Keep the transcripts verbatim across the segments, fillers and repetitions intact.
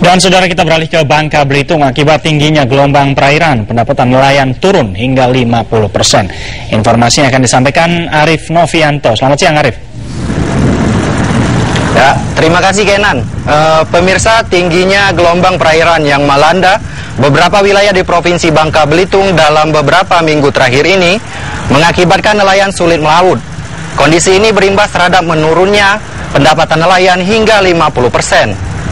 Dan saudara, kita beralih ke Bangka Belitung. Akibat tingginya gelombang perairan, pendapatan nelayan turun hingga lima puluh persen. Informasinya akan disampaikan Arif Novianto. Selamat siang, Arif. Ya, terima kasih Kenan. E, pemirsa, tingginya gelombang perairan yang melanda beberapa wilayah di Provinsi Bangka Belitung dalam beberapa minggu terakhir ini mengakibatkan nelayan sulit melaut. Kondisi ini berimbas terhadap menurunnya pendapatan nelayan hingga lima puluh persen.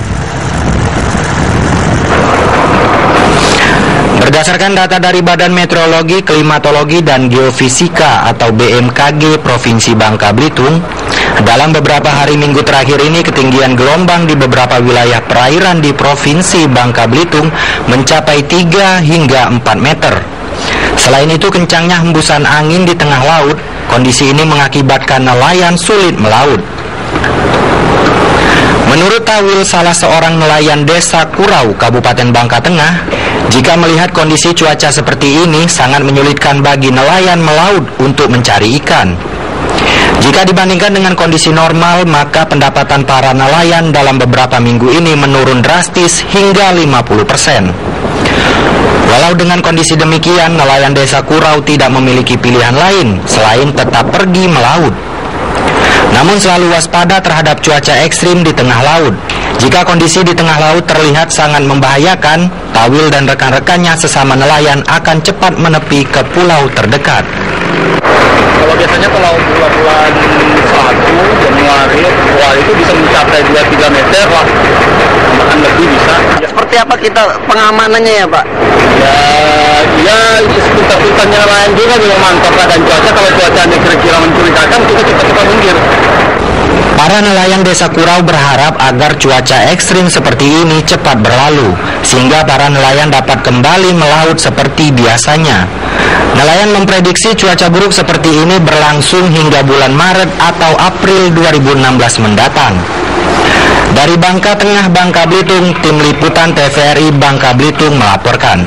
Berdasarkan data dari Badan Meteorologi, Klimatologi, dan Geofisika atau B M K G Provinsi Bangka Belitung, dalam beberapa hari minggu terakhir ini ketinggian gelombang di beberapa wilayah perairan di Provinsi Bangka Belitung mencapai tiga hingga empat meter. Selain itu, kencangnya hembusan angin di tengah laut, kondisi ini mengakibatkan nelayan sulit melaut. Menurut Tawil, salah seorang nelayan Desa Kurau, Kabupaten Bangka Tengah, jika melihat kondisi cuaca seperti ini sangat menyulitkan bagi nelayan melaut untuk mencari ikan. Jika dibandingkan dengan kondisi normal, maka pendapatan para nelayan dalam beberapa minggu ini menurun drastis hingga lima puluh persen. Walau dengan kondisi demikian, nelayan Desa Kurau tidak memiliki pilihan lain selain tetap pergi melaut. Namun selalu waspada terhadap cuaca ekstrim di tengah laut. Jika kondisi di tengah laut terlihat sangat membahayakan, Tawil dan rekan-rekannya sesama nelayan akan cepat menepi ke pulau terdekat. Kalau biasanya kalau bulan-bulan satu, Januari, Februari itu bisa mencapai dua sampai tiga meter lah, bahkan lebih bisa. Seperti apa kita pengamanannya ya, Pak? Ya, ya seputar-putarnya nelayan juga belum mantap keadaan cuaca. Kalau cuacanya kira-kira mencurigakan, kita cepat-cepat minggir. Para nelayan Desa Kurau berharap agar cuaca ekstrim seperti ini cepat berlalu, sehingga para nelayan dapat kembali melaut seperti biasanya. Nelayan memprediksi cuaca buruk seperti ini berlangsung hingga bulan Maret atau April dua ribu enam belas mendatang. Dari Bangka Tengah, Bangka Belitung, Tim Liputan T V R I Bangka Belitung melaporkan.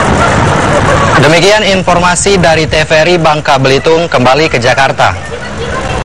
Demikian informasi dari T V R I Bangka Belitung. Kembali ke Jakarta.